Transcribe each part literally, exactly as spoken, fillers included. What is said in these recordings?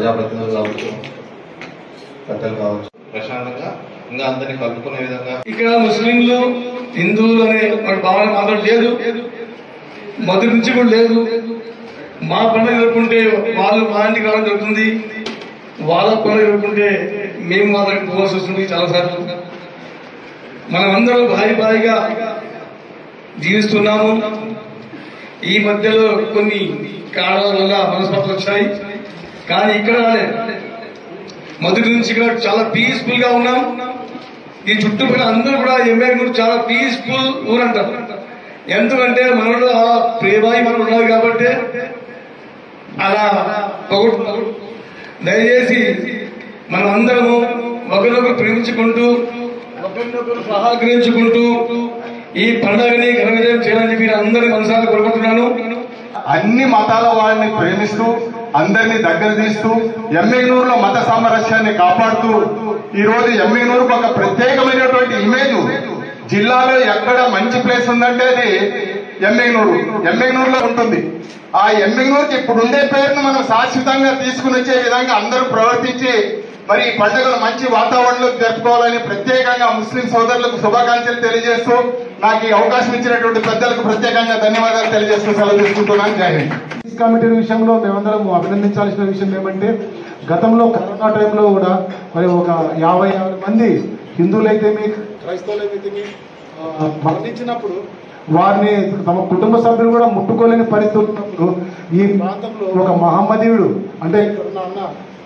ప్రజాప్రతినిధులు కావచ్చు, పెద్దలు కావచ్చు, ప్రశాంతంగా ఇంకా అందరినీ కలుపుకునే విధంగా. ఇక్కడ ముస్లింలు హిందువులు అనే భావన మాత్రం లేదు, మొదటి నుంచి కూడా లేదు. మా పండుగ జరుపుకుంటే వాళ్ళు మా ఇంటికి రావడం జరుగుతుంది, వాళ్ళ పండుగ జరుపుకుంటే మేము మాత్రం పోవాల్సి వస్తుంది చాలాసార్లు. మనం అందరం భారీ భారీగా జీవిస్తున్నాము. ఈ మధ్యలో కొన్ని కారణాల వల్ల మనస్పర్ధలు వచ్చాయి, కానీ ఇక్కడ మొదటి నుంచి ఇక్కడ చాలా పీస్ఫుల్ గా ఉన్నాం. ఈ చుట్టుపక్కల అందరూ కూడా ఎంఏ చాలా పీస్ఫుల్ ఊరంటారు. ఎందుకంటే మనలో ఆ ప్రేమాయి మనం ఉన్నది కాబట్టి అలా పొగొట్టున్నారు. దయచేసి మనం అందరము ఒకరినొకరు ప్రేమించుకుంటూ ఒకరినొకరు సహకరించుకుంటూ ఈ పండుగని ఘన విజయం చేయాలని చెప్పి అందరూ మనసారి కోరుకుంటున్నాను. అన్ని మతాల వారిని ప్రేమిస్తూ అందరినీ దగ్గర తీస్తూ ఎమ్మెగనూరులో మత సామరస్యాన్ని కాపాడుతూ ఈ రోజు ఎమ్మెగనూరుకు ఒక ప్రత్యేకమైనటువంటి ఇమేజ్ జిల్లాలో ఎక్కడ మంచి ప్లేస్ ఉందంటే అది ఎమ్మెగనూరు ఎమ్మెగనూరులో ఉంటుంది. ఆ ఎమ్మెగనూరుకి ఇప్పుడు ఉండే పేరును మనం శాశ్వతంగా తీసుకుని వచ్చే విధంగా అందరూ ప్రవర్తించి మరి ఈ పండుగలు మంచి వాతావరణంలో జరుపుకోవాలని ప్రత్యేకంగా ముస్లిం సోదరులకు శుభాకాంక్షలు తెలియజేస్తూ నాకు ఈ అవకాశం ఇచ్చినటువంటి పెద్దలకు ప్రత్యేకంగా ధన్యవాదాలు తెలియజేస్తూ సెలవు తీసుకుంటున్నాను. జై హింద్. కమిటీ విషయంలో మేమందరం అభినందించాల్సిన విషయం ఏమంటే గతంలో కరోనా టైంలో కూడా మరి ఒక యాభై యాభై మంది హిందువులైతేమి క్రైస్తవులైతేమి మరణించినప్పుడు వారిని తమ కుటుంబ సభ్యులు కూడా ముట్టుకోలేని పరిస్థితి ఉన్నప్పుడు ఈ ప్రాంతంలో ఒక మహమ్మదీయుడు అంటే అన్న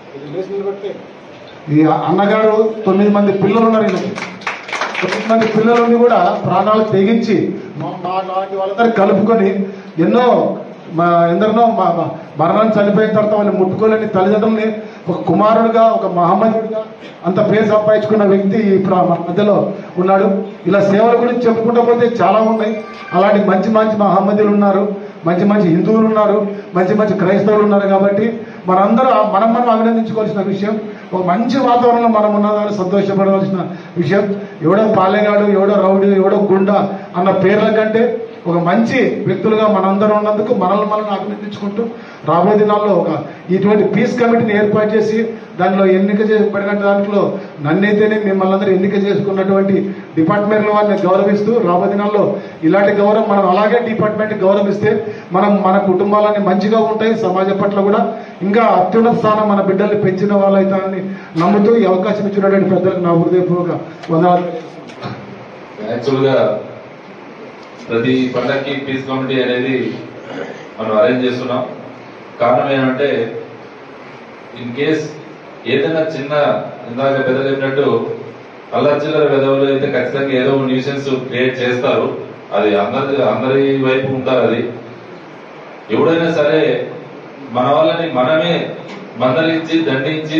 ఈ అన్నగారు తొమ్మిది మంది పిల్లలు ఉన్నారు. తొమ్మిది మంది పిల్లలని కూడా ప్రాణాలు తెగించి నాటి వాళ్ళందరూ కలుపుకొని ఎన్నో మా ఎందరినో మా మరణాన్ని చనిపోయిన తర్వాత వాళ్ళని ముట్టుకోలేని తల్లిదండ్రుల్ని ఒక కుమారుడుగా ఒక మహమ్మదుడిగా అంత పేరు సంపాదించుకున్న వ్యక్తి ఇప్పుడు మన మధ్యలో ఉన్నాడు. ఇలా సేవల గురించి చెప్పుకుంటూ పోతే చాలా ఉన్నాయి. అలాంటి మంచి మంచి మహమ్మదీయులు ఉన్నారు, మంచి మంచి హిందువులు ఉన్నారు, మంచి మంచి క్రైస్తవులు ఉన్నారు. కాబట్టి మనందరూ మనం మనం అభినందించుకోవాల్సిన విషయం. ఒక మంచి వాతావరణంలో మనం ఉన్నదాన్ని సంతోషపడవలసిన విషయం. ఎవడో పాలేగాడు, ఎవడో రౌడీ, ఎవడో గుండా అన్న పేర్ల కంటే ఒక మంచి వ్యక్తులుగా మనందరం ఉన్నందుకు మనల్ని మనం అభినందించుకుంటూ రాబోయే దినాల్లో ఒక ఇటువంటి పీస్ కమిటీని ఏర్పాటు చేసి దానిలో ఎన్నిక చేయబడిన దాంట్లో నన్నైతేనే మిమ్మల్ని అందరూ ఎన్నిక చేసుకున్నటువంటి డిపార్ట్మెంట్ల వారిని గౌరవిస్తూ రాబోయే దినాల్లో ఇలాంటి గౌరవం మనం అలాగే డిపార్ట్మెంట్ గౌరవిస్తే మనం మన కుటుంబాలన్నీ మంచిగా ఉంటాయి. సమాజం పట్ల కూడా ఇంకా అత్యున్నత స్థానం మన బిడ్డల్ని పెంచిన వాళ్ళైతారని నమ్ముతూ ఈ అవకాశం ఇచ్చినటువంటి పెద్దలకు నా హృదయపూర్వక వందనాలు. యాక్చువల్గా ప్రతి పండగకి పీస్ కమిటీ అనేది మనం అరేంజ్ చేస్తున్నాం. కారణం ఏంటంటే ఇన్ కేస్ ఏదైనా చిన్న ఇందాక పెద్ద చెప్పినట్టు అల్లర్చిల్లర పెదవులు అయితే ఖచ్చితంగా ఏదో న్యూసెన్స్ క్రియేట్ చేస్తారు. అది అందరి అందరి వైపు ఉంటారు. అది ఎవడైనా సరే మన వాళ్ళని మనమే మందలించి దండించి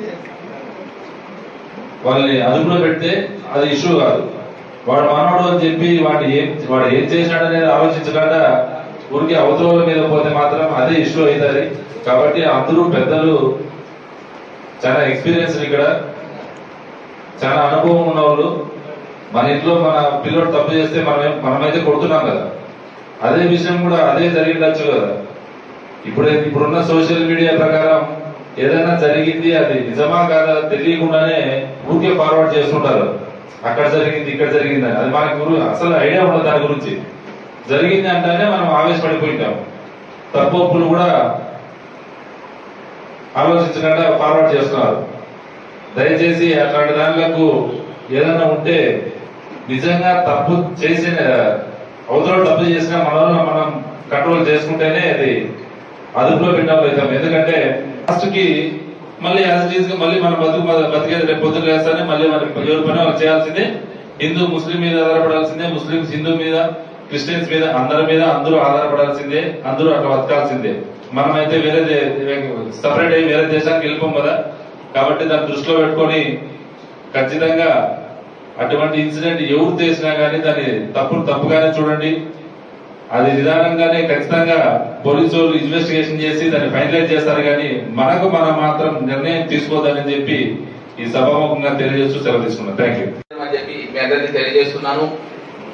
వాళ్ళని అదుపులో పెడితే అది ఇష్యూ కాదు. వాడు మానవుడు అని చెప్పి వాడు ఏం వాడు ఏం చేసినాడు అనేది ఆలోచించకుండా ఊరికి అవతల మీద పోతే మాత్రం అదే ఇష్యూ అవుతుంది. కాబట్టి అందరూ పెద్దలు చాలా ఎక్స్పీరియన్స్, ఇక్కడ చాలా అనుభవం ఉన్న వాళ్ళు. మన ఇంట్లో మన పిల్లడు తప్పు చేస్తే మనం మనమైతే కొడుతున్నాం కదా, అదే విషయం కూడా అదే జరిగిండొచ్చు కదా. ఇప్పుడే ఇప్పుడున్న సోషల్ మీడియా ప్రకారం ఏదైనా జరిగింది అది నిజమా కాదా తెలియకుండానే ఊరికే ఫార్వర్డ్ చేస్తుంటారు. అక్కడ జరిగింది ఇక్కడ జరిగింది అది మనకు గురు అసలు ఐడియా ఉండదు. దాని గురించి జరిగింది అంటేనే మనం ఆవేశపడిపోయింటాం. తప్పులు కూడా ఆలోచించకుండా ఫార్వర్డ్ చేస్తున్నారు. దయచేసి అట్లాంటి దానిలకు ఏదైనా ఉంటే నిజంగా తప్పు చేసిన అవతల తప్పు చేసినా మనలో మనం కంట్రోల్ చేసుకుంటేనే అది అదుపులో పెట్టాలి అవుతాం. ఎందుకంటే లాస్ట్ కి మళ్ళీ యాజ్ ఇట్ ఈస్ గా మళ్ళీ మన బతుకు బతికేది రేపు పొద్దున వేస్తానే మళ్ళీ మన ఎవరి పని వాళ్ళు చేయాల్సిందే. హిందూ ముస్లిం మీద ఆధారపడాల్సిందే, ముస్లింస్ హిందూ మీద, క్రిస్టియన్స్ మీద, అందరి మీద అందరూ ఆధారపడాల్సిందే, అందరూ అట్లా బతకాల్సిందే. మనమైతే వేరే సపరేట్ అయ్యి వేరే దేశానికి వెళ్ళిపోం కదా. కాబట్టి దాన్ని దృష్టిలో పెట్టుకొని ఖచ్చితంగా అటువంటి ఇన్సిడెంట్ ఎవరు చేసినా కానీ దాన్ని తప్పులు తప్పుగానే చూడండి. అది నిదానంగానే ఖచ్చితంగా పోలీసు వాళ్ళు ఇన్వెస్టిగేషన్ చేసి దాన్ని ఫైనలైజ్ చేస్తారు. కానీ మనకు మనం మాత్రం నిర్ణయం తీసుకోవద్దని చెప్పి ఈ సభాముఖంగా తెలియజేస్తూ సెలవు తీసుకున్నాను. థ్యాంక్ యూ అని చెప్పి మీ అందరికీ తెలియజేస్తున్నాను.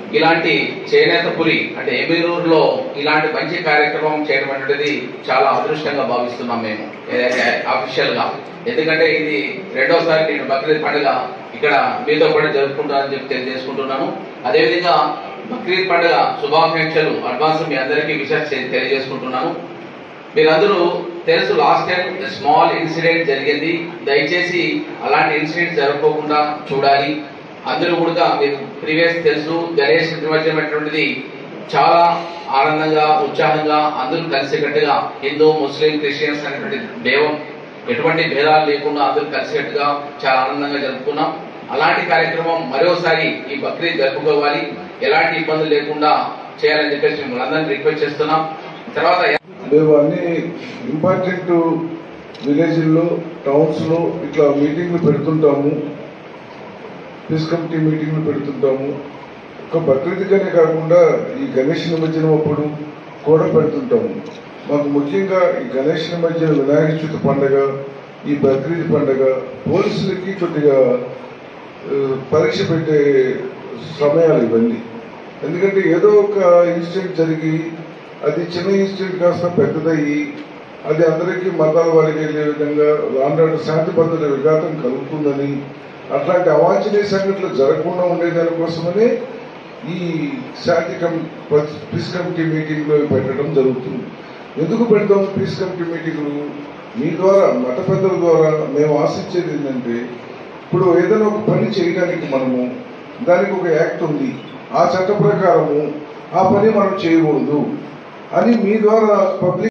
ఇలాంటి చేనేత పురి అంటే ఎమ్మిగనూరులో ఇలాంటి మంచి కార్యక్రమం చేయడం అనేది చాలా అదృష్టంగా భావిస్తున్నాం మేము ఏదైతే అఫీషియల్ గా. ఎందుకంటే ఇది రెండోసారి నేను బక్రీద్ పండుగ ఇక్కడ మీతో కూడా జరుపుకుంటానని చెప్పి తెలియజేసుకుంటున్నాను. అదేవిధంగా బక్రీద్ పండుగ శుభాకాంక్షలు అడ్వాన్స్ మీ అందరికీ విషయం తెలియజేసుకుంటున్నాను. మీరందరూ తెలుసు, లాస్ట్ టైం స్మాల్ ఇన్సిడెంట్ జరిగింది. దయచేసి అలాంటి ఇన్సిడెంట్ జరగకుండా చూడాలి. అందరూ కూడా మీరు ప్రీవియస్ తెలుసు, గణేష్ నిమజ్జనం అటువంటిది చాలా ఆనందంగా ఉత్సాహంగా అందరూ కలిసికట్టుగా హిందూ ముస్లిం క్రిస్టియన్స్ అనేటువంటి భేదం ఎటువంటి భేదాలు లేకుండా అందరూ కలిసికట్టుగా చాలా ఆనందంగా జరుపుకున్నాం. అలాంటి కార్యక్రమం మరోసారి ఈ బక్రీద్ జరుపుకోవాలి, ఎలాంటి ఇబ్బందులు లేకుండా చేయాలని చెప్పేసి మిమ్మల్ని అందరినీ రిక్వెస్ట్ చేస్తున్నాం. తర్వాత మేము అన్ని ఇంపార్టెంట్ విలేజ్ల్లో టౌన్స్లో ఇట్లా మీటింగ్లు పెడుతుంటాము, పీస్ కమిటీ మీటింగ్లు పెడుతుంటాము. ఒక బక్రీద్గానే కాకుండా ఈ గణేష్ నిమజ్జనం అప్పుడు కూడా పెడుతుంటాము. మాకు ముఖ్యంగా ఈ గణేష్ నిమజ్జనం, వినాయక చవితి పండుగ, ఈ బక్రీద్ పండుగ పోలీసులకి కొద్దిగా పరీక్ష పెట్టే సమయాలు ఇవన్నీ. ఎందుకంటే ఏదో ఒక ఇన్సిడెంట్ జరిగి అది చిన్న ఇన్సిడెంట్ కాస్త పెద్దదయ్యి అది అందరికీ మతాల వారికి వెళ్ళే విధంగా లాంటి శాంతి భద్రత విఘాతం కలుగుతుందని, అట్లాంటి అవాంఛనీయ సంఘటనలు జరగకుండా ఉండేదానికోసమనే ఈ శాంతి కమి పీస్ కమిటీ మీటింగ్లో పెట్టడం జరుగుతుంది. ఎందుకు పెడతాం పీస్ కమిటీ మీటింగ్లు? మీ ద్వారా, మత పెద్దల ద్వారా మేము ఆశించేది ఏంటంటే, ఇప్పుడు ఏదైనా ఒక పని చేయడానికి మనము దానికి ఒక యాక్ట్ ఉంది, ఆ చట్ట ప్రకారము ఆ పని మనం చేయకూడదు అని మీ ద్వారా పబ్లిక్